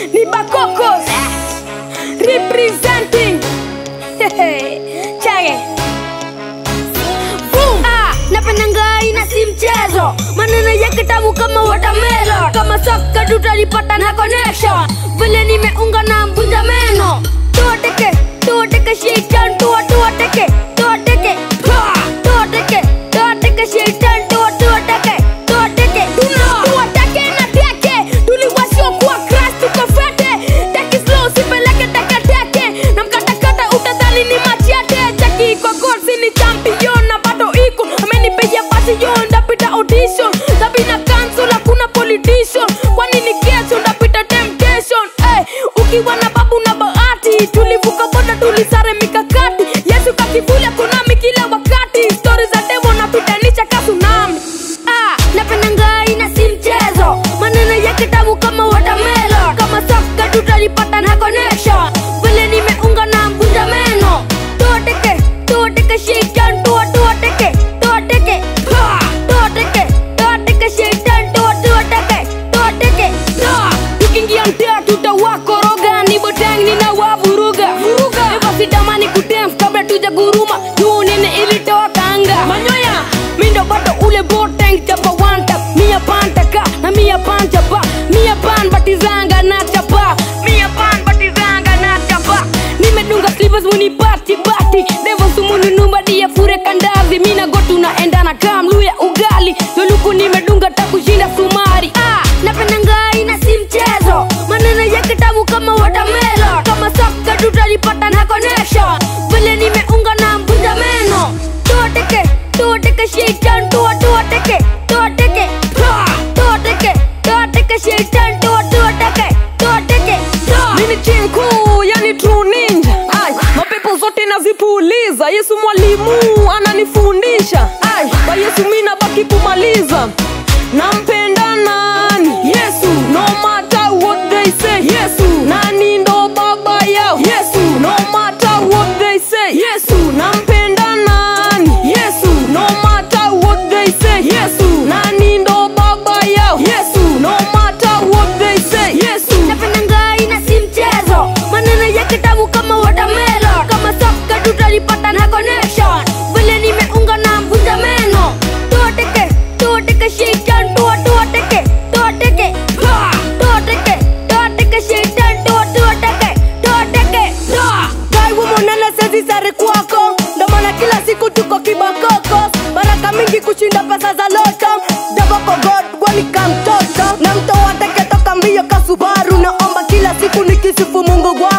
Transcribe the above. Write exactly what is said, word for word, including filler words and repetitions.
ni Bakokos representing. Chage boom. Ah, napenda ngai na si mchezo, maneno yake tamu kama watermelon. Kama soka tutalipata na connection, vile nimeunga na mvunja meno. Tuoteke, tuoteke shaitan, tuwa tuoteke, tuoteke, tuoteke, tuoteke shaitan, tuwa tuoteke, tuoteke, tuoteke na teke. Tuliwasio kuwa crash tukafete, take slow sipeleke teke teke. Na mkatakata utadhani ni machete. Chaki kwa goal sini champion na bado iko amenipeya basi yon ndapita audition. Sabina cancel hakuna politician, kwani ni kesho ndapita temptation. Eh, ukiwa na babu na bahati, tulivuka boda tulisare mikakati. Yesu kakivuli kunami kila wakati, stories za demo napitanisha ka tsunami. Ah, napenda ngai na si mchezo, maneno yake tamu kama watermelon. Kama soka tutalipata na connection, vile nimeunga na mvunja meno. Tuoteke, tuoteke shaitan, tuwa tuoteke, tuoteke, tuoteke, tuoteke shaitan, tuwa tuoteke, tuoteke. Tukiingia mtaa tutawakoroga, ni botang nina wavuruga. Eva sitamani kudance kabla tuja guruma, juu nene ilitoa kanga. Manyoya, mindo bado ule botang chapa one tap. Mia pan taka, na mia pan chapa. Mia pan batizanga na chapa. Mia pan batizanga na chapa. Nimedunga slippers muni party party. Devo sumunu numba dia fure kandazi. Mina gotu na enda na kamluya ugali. Loluku nimedunga takushinda sumari. Ah, napenda ngai na si mchezo, maneno yake tamu kama watermelon. Kama soka tutalipata na connection, vile nimeunga na mvunja meno. Tuoteke, tuoteke shaitan, tuwa tuoteke, tuoteke, tuoteke, tuoteke shaitan, tuwa tuoteke, tuoteke. Mimi chinku, yani true ninja. Ay, mapepo zote nazipuliza. Yesu mwalimu ananifundisha. Ay, kwa Yesu mina baki kumaliza. Nampenda nani? Yesu. No matter what they say. Yesu. Nani ndo baba yao? Yesu. No matter what they say. Yesu. Nampenda nani? Yesu. No matter what they say. Yesu. Nani ndo baba yao? Yesu. No matter what they say. Yesu. Napenda ngai na si mchezo, maneno yake tamu kama watermelon. Kama soka tutalipata na connection, vile nimeunga na mvunja meno. Tuoteke, tuoteke shaitan, tuwa tuoteke, tuoteke, tuoteke, tuoteke shaitan, tuwa tuoteke, tuoteke. Gai wumonele sezi sare kwako, ndo maana kila siku tuko kibakoko. Baraka mingi kushinda pesa za loto, double for God wanika mtoto. Na mtoa teke toka mbio ka Subaru, naomba kila siku nikisifu Mungu gwa